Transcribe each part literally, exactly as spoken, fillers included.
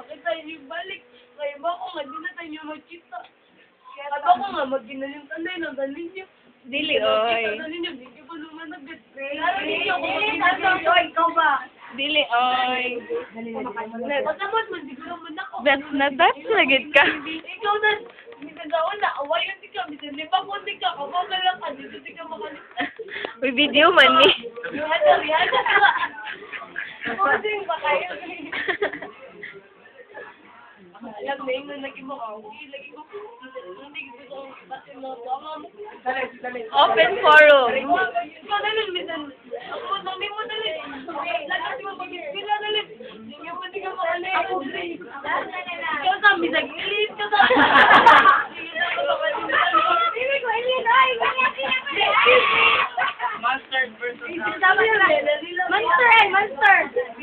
makita niyo balik. Kaya ba ako nga, di na tayo magkita. Kaya ba ako nga, mag-ginalim tanay ng dalin niyo. Dili, oy. Dalin niyo, di ko naman nag-get. Lalo ninyo, kung mag-ginalim oy, ikaw ba? Dili, oy. Pagkamot mo, di ko naman ako. That's na that's lagid ka. Ikaw na, minagawa na, awayan di ka, minsan di pa kung di ka, kabagal lang ka, dito di ka makaligtas. May video man ni. Rihada, rihada ka. Pusing ba kayo? Alam na yung naging mga okay, lagi ko, hindi ko gusto kong batin mga baka mo. Open forum. Ikaw na lang, minsan, ako nang di mo dali. Lagat mo pag-ispila dali. Hindi mo pati ka makalit. Ikaw sa, minsan, ilit ka sa. Hindi ko, ilit, ay, Monster versus Monster ay, monster!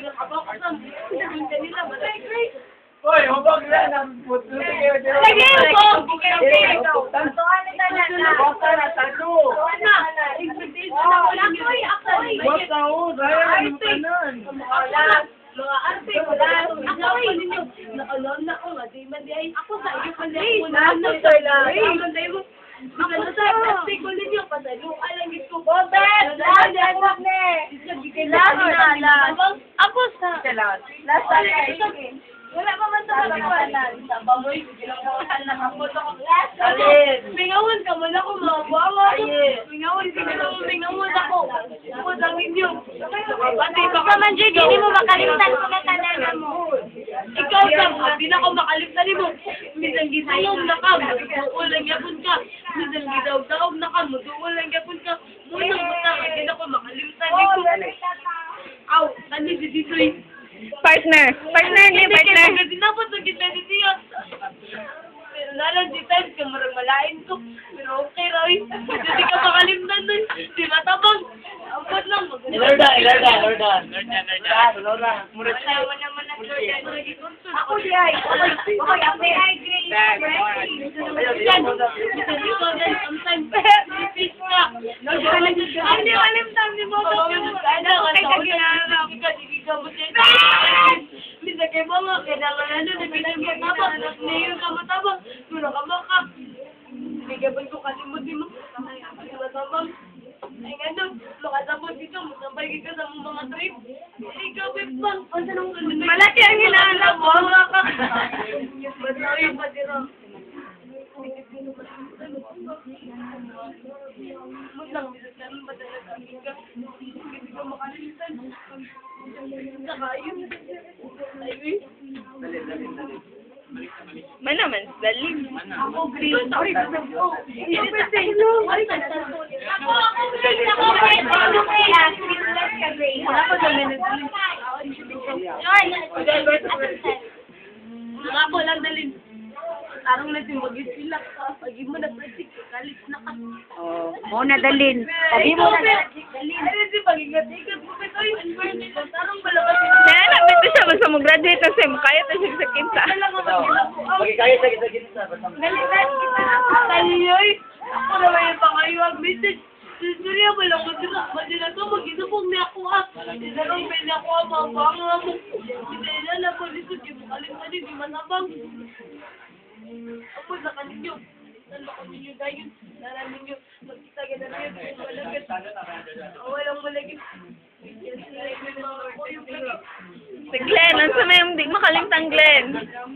Hoy, hubog na ng puto kayo. Lagi, hubog! Okay, okay. Tantuan na na. Basta na, tanto. Ano? Expectation na wala ko ay ako'y. Basta ho, dahil ang kanan. Mga arte, wala. Ako ay, ninyo. Naalam na ko nga, di man di ay. Ako sa iyo, pala ako na. Ano sa iyo? Ano sa arte ko ninyo, pasalo ka lang ito. Bobet! Last one ne! Last one. Ako sa... Last one. Wala pa man sa pagkawalan. Sa bamoy, ginagawasan na kapot ako. Alin! Mingawan ka mo na ako, mga bawa ko. Mingawan ka na ako, mingawan ako. Kapot ang inyo. Pati baka man, Jay, hindi mo makalimtan kung natananan mo. Ikaw sa di na ako makalimtan mo. Minsan gisayong na ka, mutuulang yapon ka. Minsan gidaw-daog na ka, mutuulang yapon ka. Munang buta ka, di na ako makalimtan ko. Aw, tani si Ditoy. Partner. Partner ni, partner. Kasi dapat sa gitna ni siya. Pero nalang si Times ka marang malain ko. Pero okay, Roy. Hindi ka makalimtan nun. Di matabang. Ampot lang. Ilarda, ilarda, ilarda. Ilarda, ilarda. Murat siya. Wala naman ang Jordan. Ako di ay. Okay, ako ay grade. Yan. Bisa dito din. Sometimes. Repeat ka. Hindi ko alam sa ni mo. Ano ka ginagawa ka? Sige ka mo siya. Bisa kayo mga kailangan ano na binigyan ka ba? Ngayon ka matabang. Muna ka maka. Bigyan ko kalimutin mo. Matabang. Ay nga no, makasabot dito, masabay ka sa mga trip. Ikaw, Bipang. Malaki ang hinahanap mo. Mga ka. Masawi pa dito. Musang, kami madalas kami ka. Hindi ka makalimutan. Saka yun. Ayun. Man naman, dalim. Ako, green. Sorry, ako. Ako, ako, green. Ako, green. Ako, green. Ako, green. Mga po lang dalhin. Tarong na si Magis sila. Pagi mo na plastic. Kalit na ka. Oh, mo na dalin. Pagi mo na dalhin. Ano si pagingat-igat mo ba ito? Tarong balabas. Nana, bito siya. Basta mag-graduate na siya. Kaya na siya sa kinsa. Magkikaya sa kita kita. Nalitan kita. Taliyoy. Ako naman yung pangayuwag message. Surya mo lang ko sila. Madila to, mag-isupong niya ako ah. Isarong pa niya ako ah, mga banga mo. Hindi na po dito, di mo kalimutan, di manabang. Ako sa kaninyo. Saan ba kami nyo dayon? Naramin nyo, magkita ka na rin, malagit. Walang malagit. Si Glenn, ano sa may hindi makalimtang Glenn?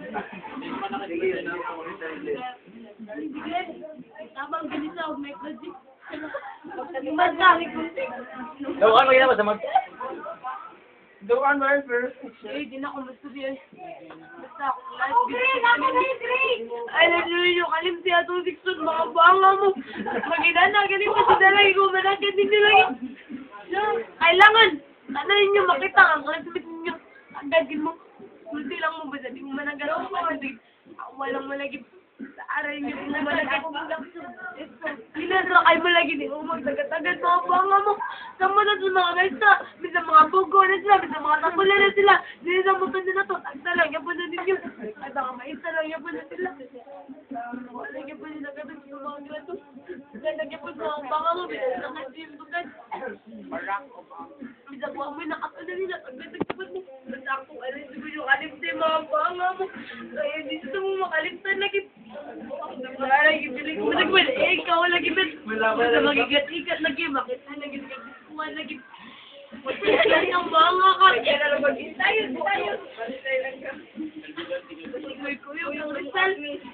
Glenn, tabang ganito, may project. Magkalimbad na, may project. Doon mo ginawa sa mag... Doon mo first. Eh, di na ako masturya. Basta ako live. Ako green! Ako green! Ay, nagluloy yung kalim siya itong siksun. Mga banga mo. Magina na, galing pa sa dalay ko. Managyan din nila yun. Kailangan. Tanayin nyo makita. Ang kalimit ninyo. Agagin mo. Multi lang mo ba? Di mo managan ako. Walang malagip. Sa aray nyo. Di mo malagip. Pinasakay mo lagi. Di mo magtagat-tagat. Mga banga mo. Sama na sa mga mesta. Bisa mga bugo na sila. Bisa mga takula na sila. Dili sa muto nila to. Tagsa lang. Yapon na ninyo. At mga maista lang. Yapon na sila. Wala yapon nila. Kapag sa mga grato. Ganda yapon sa mga banga mo. Bisa sa kasim tugan. Bisa kuha mo yung nakatula nila. Pag nagtagpon mo. Basta ako. Alam siguro yung alim sa mga banga mo. Ay, dito mo makalimtan lagi. Wala lagi bilig mo nagwala. Eh, ikaw lagi bet. Wala, wala. Magigat-igat lagi. Bakit na lagi nagkuhan lagi. Wala yung mga ka. Kaya na lang mag-tayo. Tayo. Kuya, yung Rizal.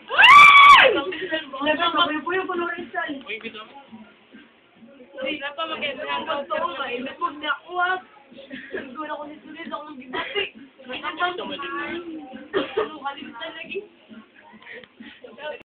Nagkakakuya po ng Rizal. Ay, napa maganda ang totoo ba? Eh, may pag nakuha. Nagkula ko ni Sulis ako ng gibati. Ano ba? Ano, kalimtan lagi.